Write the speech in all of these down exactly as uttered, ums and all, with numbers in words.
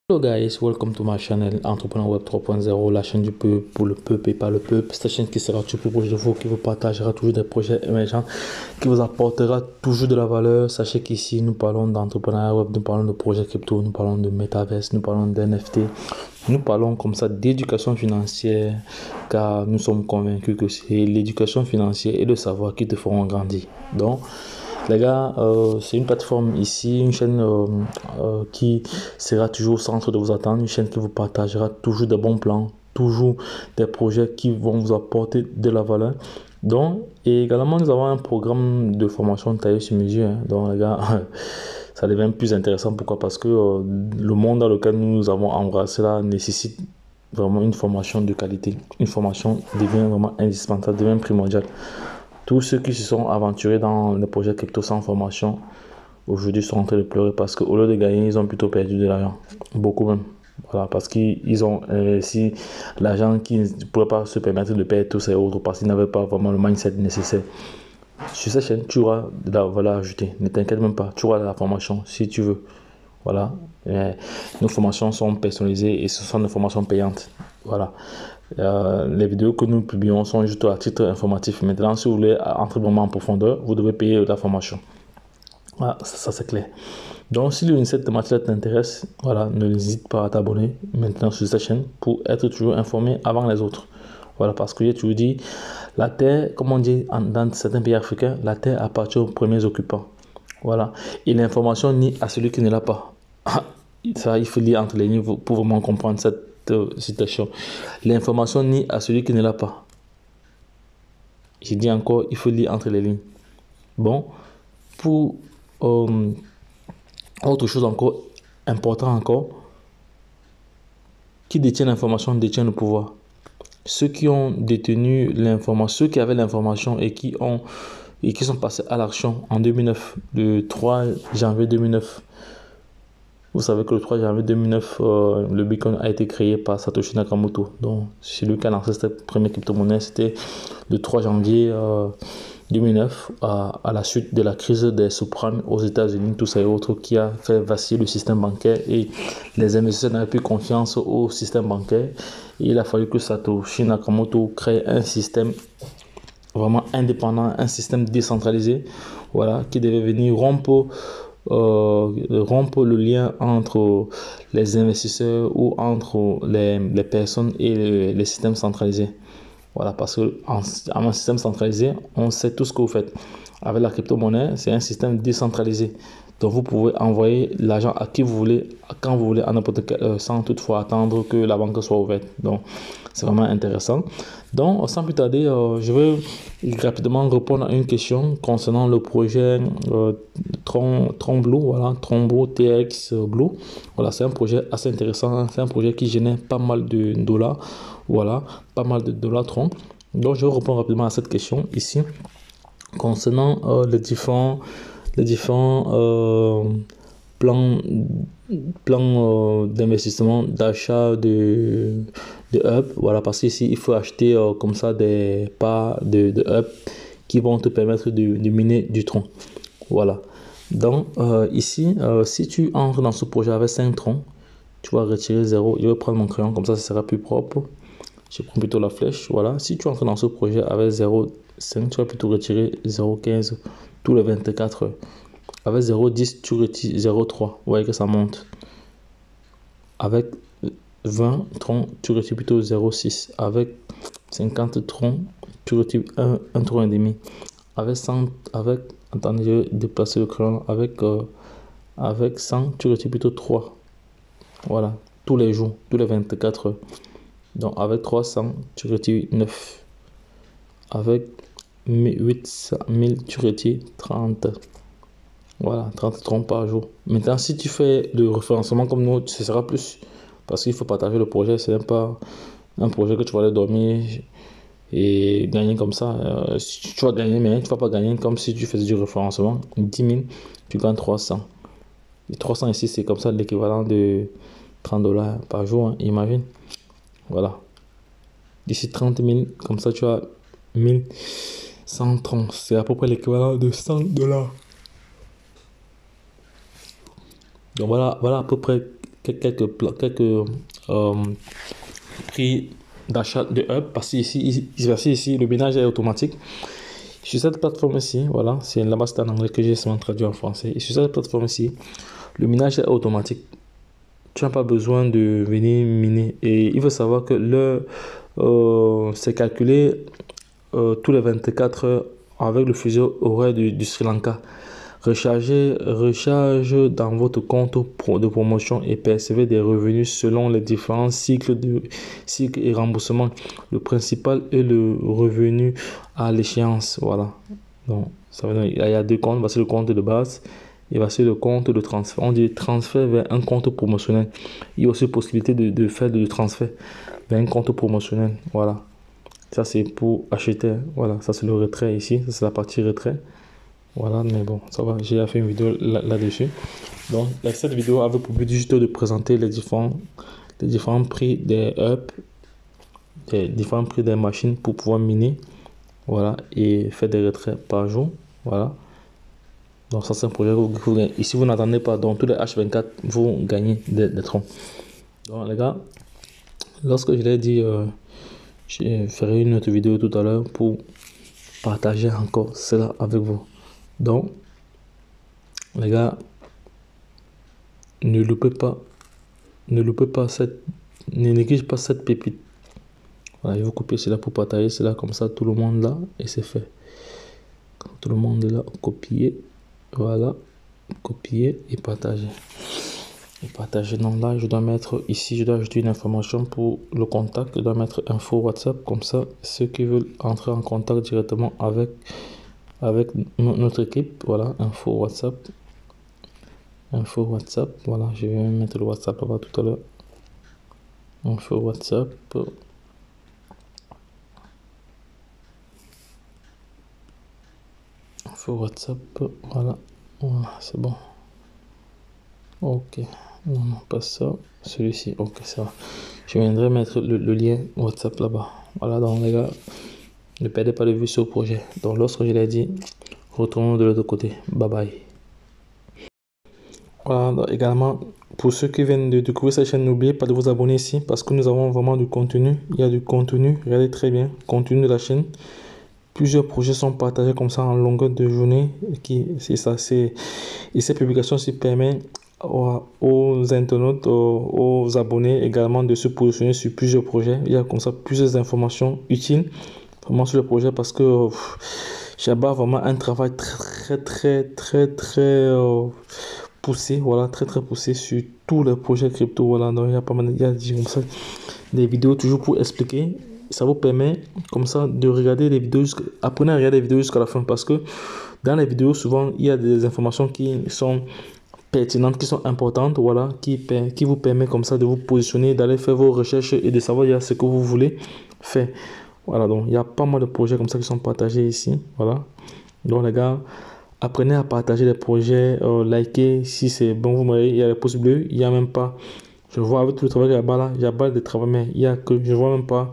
Hello guys, welcome to my channel Entrepreneur Web trois point zéro, la chaîne du peuple pour le peuple et pas le peuple. Cette chaîne qui sera toujours proche de vous, qui vous partagera toujours des projets émergents, qui vous apportera toujours de la valeur. Sachez qu'ici nous parlons d'entrepreneuriat web, nous parlons de projets crypto, nous parlons de metaverse, nous parlons d'N F T, nous parlons comme ça d'éducation financière, car nous sommes convaincus que c'est l'éducation financière et le savoir qui te feront grandir. Donc les gars, euh, c'est une plateforme ici, une chaîne euh, euh, qui sera toujours au centre de vos attentes, une chaîne qui vous partagera toujours des bons plans, toujours des projets qui vont vous apporter de la valeur. Donc, et également, nous avons un programme de formation taillé sur mesure. Hein. Donc, les gars, ça devient plus intéressant. Pourquoi? Parce que euh, le monde dans lequel nous avons embrassé là nécessite vraiment une formation de qualité. Une formation devient vraiment indispensable, devient primordiale. Tous ceux qui se sont aventurés dans le projet crypto sans formation, aujourd'hui sont en train de pleurer parce qu'au lieu de gagner, ils ont plutôt perdu de l'argent. Beaucoup même. Voilà, parce qu'ils ont investi l'argent qu'ils ne pourraient pas se permettre de payer tous ces autres parce qu'ils n'avaient pas vraiment le mindset nécessaire. Sur cette chaîne, tu auras de la valeur ajoutée. Ne t'inquiète même pas, tu auras de la formation si tu veux. Voilà. Et nos formations sont personnalisées et ce sont des formations payantes. Voilà. Euh, les vidéos que nous publions sont juste à titre informatif. Maintenant, si vous voulez entrer vraiment en profondeur, vous devez payer la formation. Voilà, ça, ça c'est clair. Donc, si le cette matière t'intéresse, voilà, ne n'hésite pas à t'abonner maintenant sur cette chaîne pour être toujours informé avant les autres. Voilà, parce que tu dis, la terre, comme on dit dans certains pays africains, la terre appartient aux premiers occupants. Voilà. Et l'information nie à celui qui ne l'a pas. Ça, il faut lire entre les lignes pour vraiment comprendre cette euh, citation. L'information nie à celui qui ne l'a pas. J'ai dit encore, il faut lire entre les lignes. Bon, pour euh, autre chose encore, important encore, qui détient l'information détient le pouvoir. Ceux qui ont détenu l'information, ceux qui avaient l'information et qui ont et qui sont passés à l'action en deux mille neuf, le trois janvier deux mille neuf. Vous savez que le trois janvier deux mille neuf, euh, le Bitcoin a été créé par Satoshi Nakamoto. Donc, c'est lui qui a lancé cette première crypto-monnaie. C'était le trois janvier euh, deux mille neuf, à, à la suite de la crise des subprimes aux États-Unis, tout ça et autres, qui a fait vaciller le système bancaire et les investisseurs n'avaient plus confiance au système bancaire. Et il a fallu que Satoshi Nakamoto crée un système vraiment indépendant, un système décentralisé, voilà, qui devait venir rompre Euh, rompre le lien entre les investisseurs ou entre les, les personnes et le, les systèmes centralisés. Voilà, parce qu'en en un système centralisé, on sait tout ce que vous faites. Avec la crypto-monnaie, c'est un système décentralisé. Donc, vous pouvez envoyer l'argent à qui vous voulez, quand vous voulez, à n'importe quelle heure, sans toutefois attendre que la banque soit ouverte. Donc, c'est vraiment intéressant. Donc, sans plus tarder, euh, je vais rapidement répondre à une question concernant le projet euh, Tron, Tron Blue, voilà, Trombo T X Blue. Voilà, c'est un projet assez intéressant. C'est un projet qui génère pas mal de dollars. Voilà, pas mal de dollars Tron. Donc, je vais répondre rapidement à cette question ici concernant euh, les différents les différents euh, plans, plans euh, d'investissement, d'achat de, de hub. Voilà, parce qu'ici, il faut acheter euh, comme ça des parts de, de hub qui vont te permettre de, de miner du tronc. Voilà. Donc, euh, ici, euh, si tu entres dans ce projet avec cinq troncs, tu vas retirer zéro. Je vais prendre mon crayon, comme ça, ça sera plus propre. Je prends plutôt la flèche. Voilà. Si tu entres dans ce projet avec zéro virgule cinq, tu vas plutôt retirer zéro virgule quinze tous les vingt-quatre heures. Avec zéro virgule dix, tu retires zéro virgule trois. Vous voyez que ça monte. Avec vingt troncs, tu retires plutôt zéro virgule six. Avec cinquante troncs, tu retires un, un tronc et demi. Avec cent, avec, attendez, je vais déplacer le crayon. Avec, euh, avec cent, tu retires plutôt trois. Voilà. Tous les jours, tous les vingt-quatre heures. Donc, avec trois cents, tu retires neuf. Avec huit mille, tu retires trente. Voilà, trente troncs par jour. Maintenant, si tu fais le référencement comme nous, ce sera plus. Parce qu'il faut partager le projet. Ce n'est pas un projet que tu vas aller dormir et gagner comme ça. Euh, tu vas gagner, mais tu ne vas pas gagner comme si tu faisais du référencement. dix mille, tu gagnes trois cents. Et trois cents ici, c'est comme ça l'équivalent de trente dollars par jour. Hein, imagine. Voilà. D'ici trente mille, comme ça, tu as mille cent trente. C'est à peu près l'équivalent de cent dollars. Donc voilà, voilà à peu près quelques, quelques euh, prix d'achat de Up, parce que ici, ici, ici, le minage est automatique. Sur cette plateforme ici, voilà, c'est là-bas c'est en anglais que j'ai seulement traduit en français. Et sur cette plateforme ici, le minage est automatique. Tu n'as pas besoin de venir miner. Et il faut savoir que le euh, c'est calculé euh, tous les vingt-quatre heures avec le fuseau horaire du, du Sri Lanka. Rechargez, recharge dans votre compte de promotion et percevez des revenus selon les différents cycles de cycles et remboursement. Le principal est le revenu à l'échéance. Voilà. Donc, ça veut dire, il y a deux comptes. Voici le compte de base et voici le compte de transfert. On dit transfert vers un compte promotionnel. Il y a aussi possibilité de, de faire le transfert vers un compte promotionnel. Voilà. Ça, c'est pour acheter. Voilà. Ça, c'est le retrait ici. Ça, c'est la partie retrait. Voilà, mais bon, ça va, j'ai fait une vidéo là-dessus. Là Donc, cette vidéo avait pour but juste de présenter les différents, les différents prix des up, les différents prix des machines pour pouvoir miner, voilà, et faire des retraits par jour, voilà. Donc, ça, c'est un projet que vous gagnez. Ici, vous n'attendez pas, donc tous les H vingt-quatre, vous gagnez des, des troncs. Donc, les gars, lorsque je l'ai dit, euh, je ferai une autre vidéo tout à l'heure pour partager encore cela avec vous. Donc, les gars, ne loupez pas, ne loupez pas cette, ne néglige pas cette pépite. Voilà, je vais copier cela pour partager cela comme ça, tout le monde là, et c'est fait. Tout le monde est là, copier, voilà, copier et partager. Et partager, donc là, je dois mettre ici, je dois ajouter une information pour le contact, je dois mettre info WhatsApp, comme ça, ceux qui veulent entrer en contact directement avec avec notre équipe, voilà, info WhatsApp, info WhatsApp, voilà, je vais mettre le WhatsApp là-bas tout à l'heure, info WhatsApp, info WhatsApp, voilà, voilà, c'est bon, ok, non, non, pas ça, celui-ci, ok, ça va, je viendrai mettre le, le lien WhatsApp là-bas, voilà, donc les gars, ne perdez pas de vue sur le projet, donc lorsque je l'ai dit, retournons de l'autre côté. Bye bye. Voilà, donc également, pour ceux qui viennent de découvrir cette chaîne, n'oubliez pas de vous abonner ici parce que nous avons vraiment du contenu. Il y a du contenu, regardez très bien, contenu de la chaîne. Plusieurs projets sont partagés comme ça en longueur de journée. C'est ça, c'est et ces publications se permettent aux, aux internautes, aux, aux abonnés également de se positionner sur plusieurs projets. Il y a comme ça plusieurs informations utiles vraiment sur le projet parce que j'abats vraiment un travail très très très très euh, poussé, voilà, très très poussé sur tous les projets crypto, voilà. Donc il y a pas mal, il y a comme ça des vidéos toujours pour expliquer. Ça vous permet comme ça de regarder les vidéos, apprenez à regarder les vidéos jusqu'à la fin parce que dans les vidéos souvent il y a des informations qui sont pertinentes, qui sont importantes, voilà, qui, qui vous permet comme ça de vous positionner, d'aller faire vos recherches et de savoir ce que vous voulez faire. Voilà, donc il y a pas mal de projets comme ça qui sont partagés ici, voilà. Donc les gars, apprenez à partager les projets, euh, likez si c'est bon, vous voyez, il y a les pouces bleus, il y a même pas, je vois avec tout le travail qu'il y a là, il y a pas de travail, mais il y a que, je vois même pas,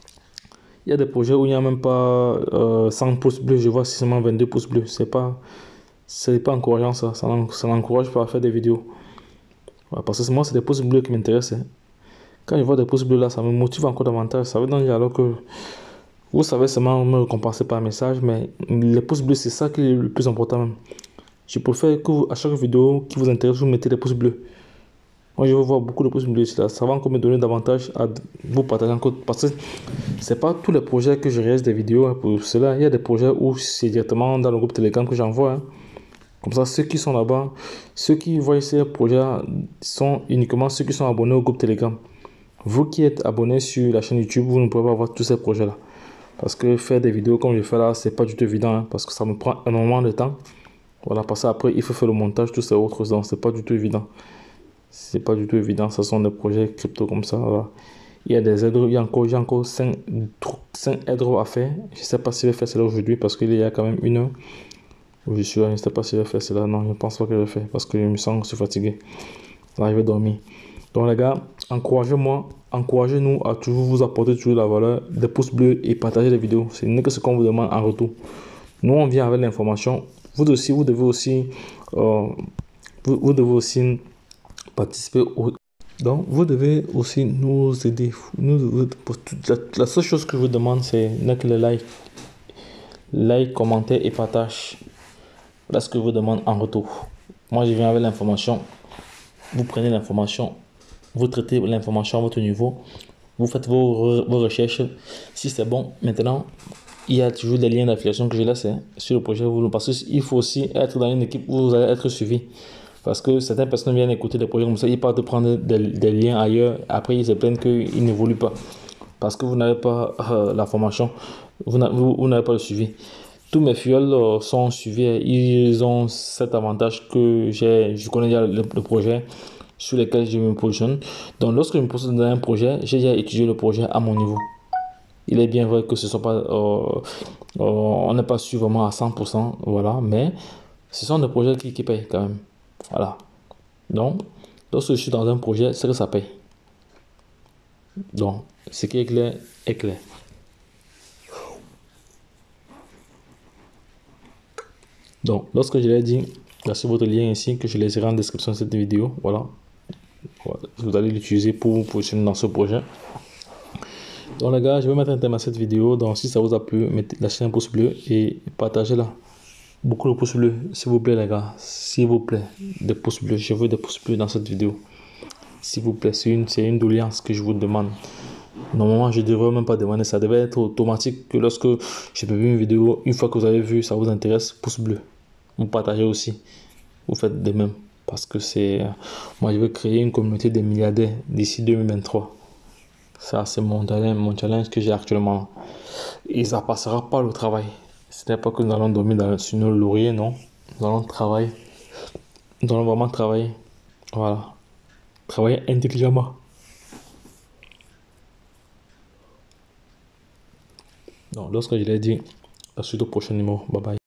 il y a des projets où il n'y a même pas euh, cent pouces bleus, je vois seulement vingt-deux pouces bleus, c'est pas, c'est pas encourageant ça, ça n'encourage pas à faire des vidéos. Voilà, parce que moi c'est des pouces bleus qui m'intéressent. Quand je vois des pouces bleus là, ça me motive encore davantage, ça veut dire alors que vous savez seulement me récompenser par message, mais les pouces bleus, c'est ça qui est le plus important même. Je préfère que vous, à chaque vidéo qui vous intéresse, vous mettez des pouces bleus. Moi, je veux voir beaucoup de pouces bleus ici, là. Ça va encore me donner davantage à vous partager encore. Parce que c'est pas tous les projets que je réalise des vidéos. Hein, pour cela, il y a des projets où c'est directement dans le groupe Telegram que j'envoie. Hein. Comme ça, ceux qui sont là-bas, ceux qui voient ces projets sont uniquement ceux qui sont abonnés au groupe Telegram. Vous qui êtes abonnés sur la chaîne YouTube, vous ne pouvez pas voir tous ces projets-là. Parce que faire des vidéos comme je fais là, c'est pas du tout évident, hein, parce que ça me prend énormément de temps. Voilà, parce qu'après, il faut faire le montage, tout ça, autres, donc c'est pas du tout évident. C'est pas du tout évident, ce sont des projets crypto comme ça. Voilà. Il y a des airdrops, il y a encore, il y a encore cinq airdrops à faire. Je sais pas si je vais faire cela aujourd'hui, parce qu'il y a quand même une heure où je suis là, je sais pas si je vais faire cela. Non, je pense pas que je vais faire, parce que je me sens aussi fatigué. Là, je vais dormir. Donc les gars, encouragez-moi, encouragez-nous à toujours vous apporter toujours la valeur, des pouces bleus et partager les vidéos. Ce n'est que ce qu'on vous demande en retour. Nous, on vient avec l'information. Vous aussi, vous devez aussi, euh, vous, vous devez aussi participer au, Donc, vous devez aussi nous aider. Nous, pour toute la, la seule chose que je vous demande, c'est que le like. Like, commentaire et partage. Voilà ce que je vous demande en retour. Moi, je viens avec l'information. Vous prenez l'information. Vous traitez l'information à votre niveau. Vous faites vos, vos recherches. Si c'est bon, maintenant, il y a toujours des liens d'affiliation que je laisse hein, sur le projet. Parce qu'il faut aussi être dans une équipe où vous allez être suivi. Parce que certaines personnes viennent écouter des projets comme ça, ils partent prendre des, des liens ailleurs. Après, ils se plaignent qu'ils n'évoluent pas. Parce que vous n'avez pas euh, la formation, vous n'avez pas le suivi. Tous mes fioles euh, sont suivis. Ils ont cet avantage que je connais déjà le, le projet sur lequel je me positionne. Donc, lorsque je me positionne dans un projet, j'ai déjà étudié le projet à mon niveau. Il est bien vrai que ce sont pas, euh, euh, on n'est pas su vraiment à cent pour cent, voilà, mais ce sont des projets qui, qui payent quand même. Voilà. Donc, lorsque je suis dans un projet, c'est que ça paye. Donc, ce qui est clair est clair. Donc, lorsque je l'ai dit, voici votre lien ici que je laisserai en description de cette vidéo. Voilà. Voilà. Vous allez l'utiliser pour vous positionner dans ce projet. Donc, les gars, je vais mettre un thème à cette vidéo. Donc, si ça vous a plu, mettez, lâchez un pouce bleu et partagez-la. Beaucoup de pouces bleus, s'il vous plaît, les gars. S'il vous plaît, des pouces bleus. Je veux des pouces bleus dans cette vidéo. S'il vous plaît, c'est une, c'est une doléance que je vous demande. Normalement, je ne devrais même pas demander. Ça devait être automatique que lorsque je publie une vidéo, une fois que vous avez vu, ça vous intéresse, pouce bleu. Vous partagez aussi. Vous faites de même. Parce que c'est... Moi, je veux créer une communauté de milliardaires d'ici deux mille vingt-trois. Ça, c'est mon challenge, mon challenge que j'ai actuellement. Et ça passera par le travail. Ce n'est pas que nous allons dormir dans, sur nos lauriers, non. Nous allons travailler. Nous allons vraiment travailler. Voilà. Travailler intelligemment. Donc, lorsque je l'ai dit, à suite au prochain numéro. Bye bye.